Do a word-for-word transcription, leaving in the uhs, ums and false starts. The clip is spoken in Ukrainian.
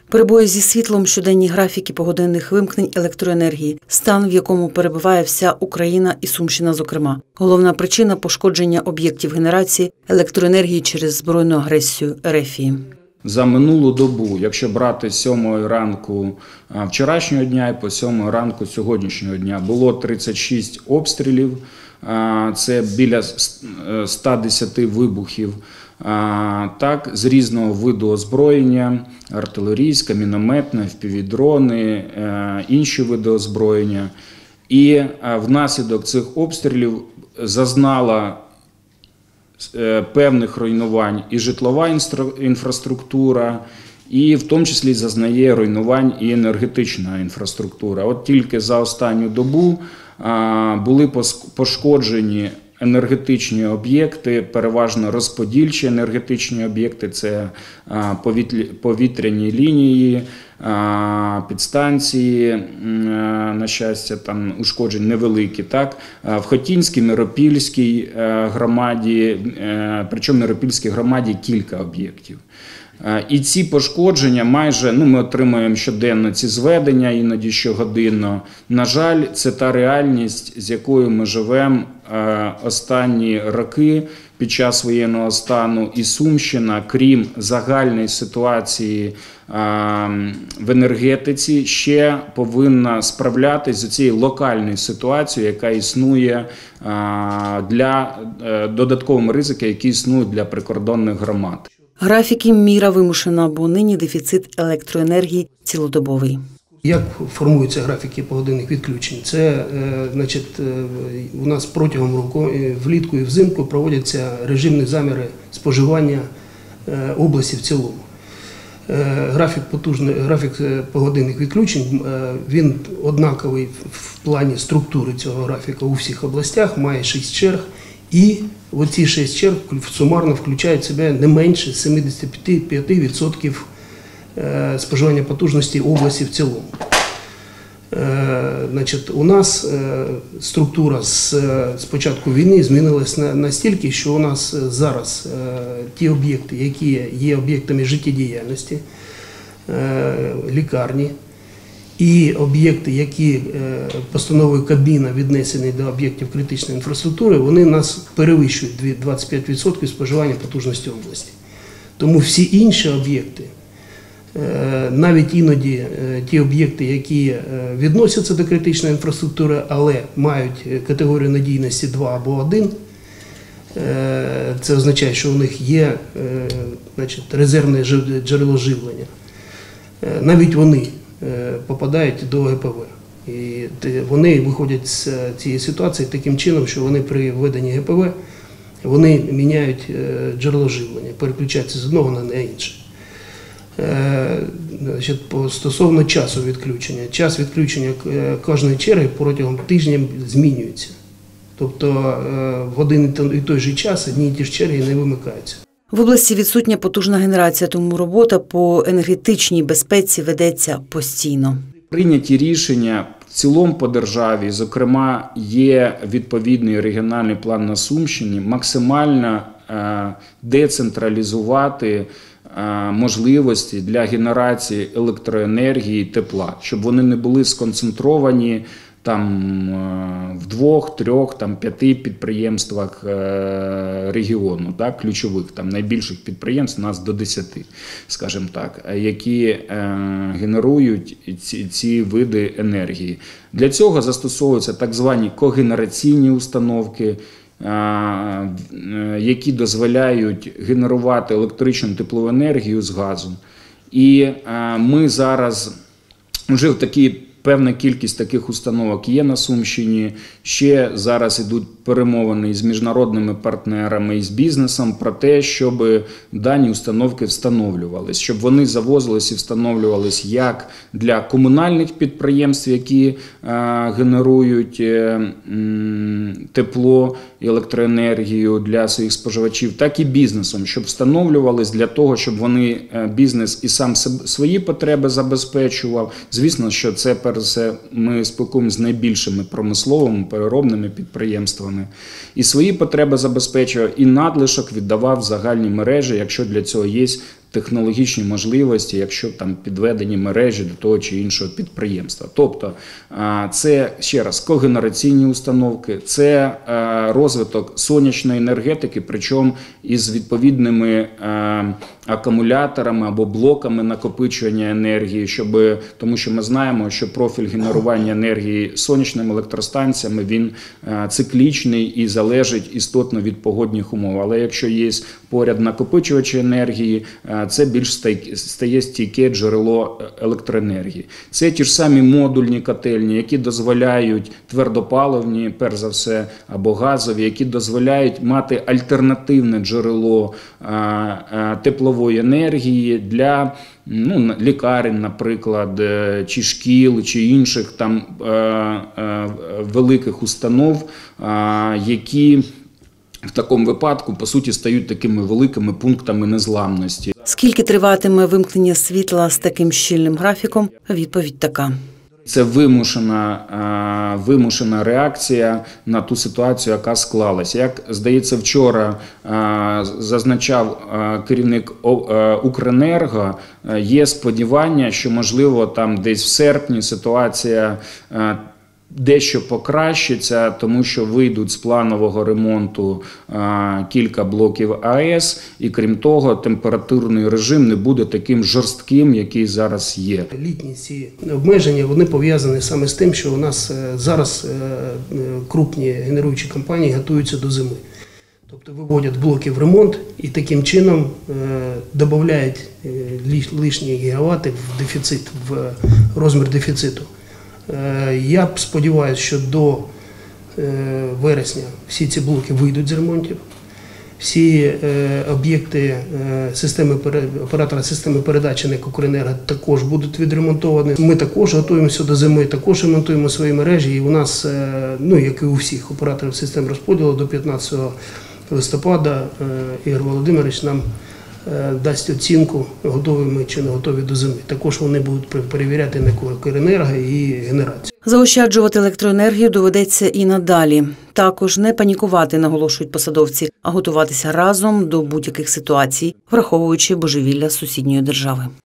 Перебої зі світлом, щоденні графіки погодинних вимкнень електроенергії, стан, в якому перебуває вся Україна і Сумщина зокрема. Головна причина – пошкодження об'єктів генерації електроенергії через збройну агресію РФ. За минулу добу, якщо брати з сьомої ранку вчорашнього дня і по сьомої ранку сьогоднішнього дня, було тридцять шість обстрілів, це біля ста десяти вибухів, так, з різного виду озброєння, артилерійське, мінометне, еф пі ві-дрони, інші види озброєння. І внаслідок цих обстрілів зазнала певних руйнувань і житлова інфраструктура, і в тому числі зазнає руйнувань і енергетична інфраструктура. От тільки за останню добу були пошкоджені енергетичні об'єкти, переважно розподільчі енергетичні об'єкти, це повітряні лінії, підстанції, на щастя, там ушкоджень невеликі, так? В Хотінській, Миропільській громаді, причому в Миропільській громаді кілька об'єктів. І ці пошкодження майже, ну ми отримуємо щоденно ці зведення, іноді щогодинно. На жаль, це та реальність, з якою ми живемо останні роки під час воєнного стану. І Сумщина, крім загальної ситуації в енергетиці, ще повинна справлятися з цією локальною ситуацією, яка існує для додатковими ризиками, які існують для прикордонних громад. Графіки міра вимушена, бо нині дефіцит електроенергії цілодобовий. Як формуються графіки погодинних відключень? Це, значить, у нас протягом року, влітку і взимку проводяться режимні заміри споживання області в цілому. Графік, потужний, графік погодинних відключень, він однаковий в плані структури цього графіка у всіх областях, має шість черг. І оці шість черг сумарно включають в себе не менше сімдесят п'ять відсотків споживання потужності області в цілому. Значить, у нас структура з, з початку війни змінилася настільки, що у нас зараз ті об'єкти, які є об'єктами життєдіяльності, лікарні, і об'єкти, які постановою Кабміна віднесені до об'єктів критичної інфраструктури, вони нас перевищують двадцять п'ять відсотків споживання потужності області. Тому всі інші об'єкти, навіть іноді ті об'єкти, які відносяться до критичної інфраструктури, але мають категорію надійності два або один, це означає, що у них є, значить, резервне джерело живлення, навіть вони попадають до ге пе ве. І вони виходять з цієї ситуації таким чином, що вони при введенні ге пе ве вони міняють джерело живлення, переключаються з одного на інше. Значить, стосовно часу відключення. Час відключення кожної черги протягом тижня змінюється. Тобто в один і той же час одні і ті ж черги не вимикаються. В області відсутня потужна генерація, тому робота по енергетичній безпеці ведеться постійно. Прийняті рішення в цілому по державі, зокрема, є відповідний регіональний план на Сумщині, максимально децентралізувати можливості для генерації електроенергії і тепла, щоб вони не були сконцентровані там в двох, трьох, там п'яти підприємствах регіону, так, ключових, там найбільших підприємств, у нас до десяти, скажімо так, які генерують ці, ці види енергії. Для цього застосовуються так звані когенераційні установки, які дозволяють генерувати електричну теплову енергію з газу. І ми зараз вже в такій певна кількість таких установок є на Сумщині. Ще зараз йдуть перемовини з міжнародними партнерами і з бізнесом про те, щоб дані установки встановлювалися, щоб вони завозились і встановлювались як для комунальних підприємств, які е, генерують е, тепло і електроенергію для своїх споживачів, так і бізнесом, щоб встановлювались для того, щоб вони, бізнес і сам свої потреби забезпечував. Звісно, що це перш за все ми спілкуємося з найбільшими промисловими, переробними підприємствами. І свої потреби забезпечував, і надлишок віддавав в загальні мережі, якщо для цього є технологічні можливості, якщо там підведені мережі до того чи іншого підприємства. Тобто це, ще раз, когенераційні установки, це розвиток сонячної енергетики, причому із відповідними акумуляторами або блоками накопичування енергії, щоб, тому що ми знаємо, що профіль генерування енергії сонячними електростанціями, він циклічний і залежить істотно від погодних умов. Але якщо є поряд накопичувачі енергії, це більш стає стійке джерело електроенергії. Це ті ж самі модульні котельні, які дозволяють твердопаливні, перш за все, або газові, які дозволяють мати альтернативне джерело теплової енергії для ну, лікарень, наприклад, чи шкіл, чи інших там великих установ, які в такому випадку, по суті, стають такими великими пунктами незламності. Скільки триватиме вимкнення світла з таким щільним графіком? Відповідь така. Це вимушена, вимушена реакція на ту ситуацію, яка склалася. Як, здається, вчора зазначав керівник Укренерго, є сподівання, що, можливо, там десь в серпні ситуація дещо покращиться, тому що вийдуть з планового ремонту а, кілька блоків АЕС, і крім того, температурний режим не буде таким жорстким, який зараз є. Літні ці обмеження, вони пов'язані саме з тим, що у нас зараз крупні генеруючі компанії готуються до зими. Тобто виводять блоки в ремонт і таким чином додають лишні гігавати в дефіцит, в розмір дефіциту. Я сподіваюся, що до вересня всі ці блоки вийдуть з ремонтів, всі об'єкти системи, оператора системи передачі НЕК «Укренерго» також будуть відремонтовані. Ми також готуємося до зими, також ремонтуємо свої мережі, і у нас, ну як і у всіх операторів систем розподілу, до п'ятнадцятого листопада Ігор Володимирович нам дасть оцінку, готові ми чи не готові до зими. Також вони будуть перевіряти НЕК «Укренерго» і генерацію. Заощаджувати електроенергію доведеться і надалі. Також не панікувати, наголошують посадовці, а готуватися разом до будь-яких ситуацій, враховуючи божевілля сусідньої держави.